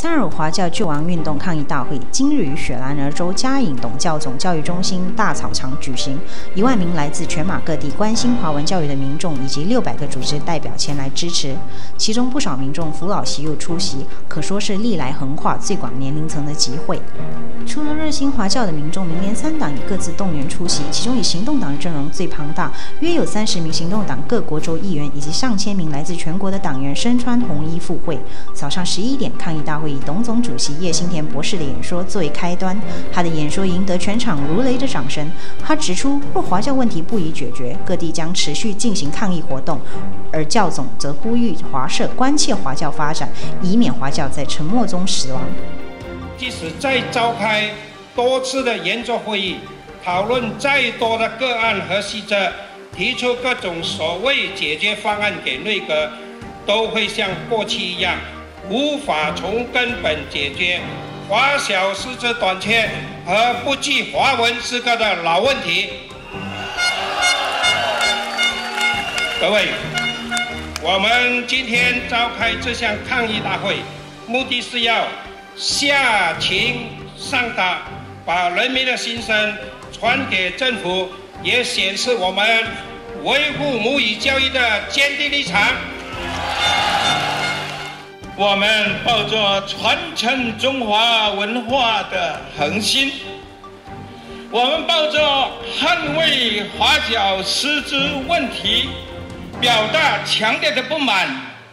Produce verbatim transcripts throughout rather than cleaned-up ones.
三二五华教救亡运动抗议大会今日于雪兰莪州嘉颖董教总教育中心大草场举行，一万名来自全马各地关心华文教育的民众以及六百个组织代表前来支持，其中不少民众扶老携幼出席，可说是历来横跨最广年龄层的集会。除了热心华教的民众，明年三党也各自动员出席，其中以行动党的阵容最庞大，约有三十名行动党各国州议员以及上千名来自全国的党员身穿红衣赴会。早上十一点，抗议大会以董总主席叶新田博士的演说作为开端，他的演说赢得全场如雷的掌声。他指出，若华教问题不予解决，各地将持续进行抗议活动，而教总则呼吁华社关切华教发展，以免华教在沉默中死亡。 即使再召开多次的研究会议，讨论再多的个案和细则，提出各种所谓解决方案给内阁，都会像过去一样，无法从根本解决华小师资短缺和不具华文资格的老问题。各位，我们今天召开这项抗议大会，目的是要下情上达，把人民的心声传给政府，也显示我们维护母语教育的坚定立场。 我们抱着传承中华文化的恒心，我们抱着捍卫华教师资问题，表达强烈的不满，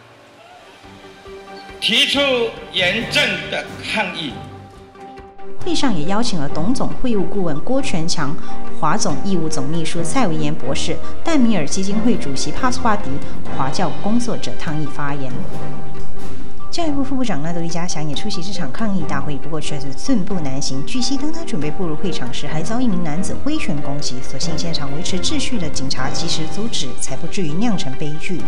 提出严正的抗议。 会上也邀请了董总会务顾问郭全强、华总义务总秘书蔡维炎博士、淡米尔基金会主席帕斯华迪、华教工作者抗议发言。教育部副部长纳多利加祥也出席这场抗议大会，不过却是寸步难行。据悉，当他准备步入会场时，还遭一名男子挥拳攻击，所幸现场维持秩序的警察及时阻止，才不至于酿成悲剧。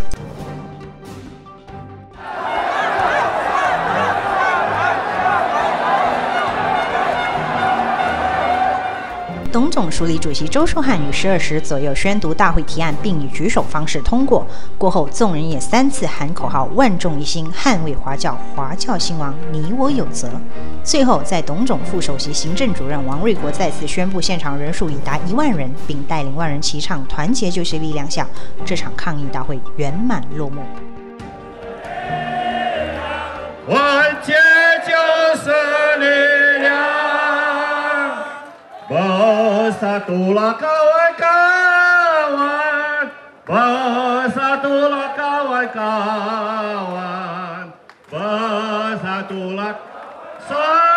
董总署理主席周寿汉于十二时左右宣读大会提案，并以举手方式通过。过后，众人也三次喊口号：“万众一心，捍卫华教，华教兴亡，你我有责。”最后，在董总副首席行政主任王瑞国再次宣布现场人数已达一万人，并带领万人齐唱《团结就是力量》下，这场抗议大会圆满落幕。 团结就是力量。Bersatulah kawan-kawan, bersatulah kawan-kawan, bersatulah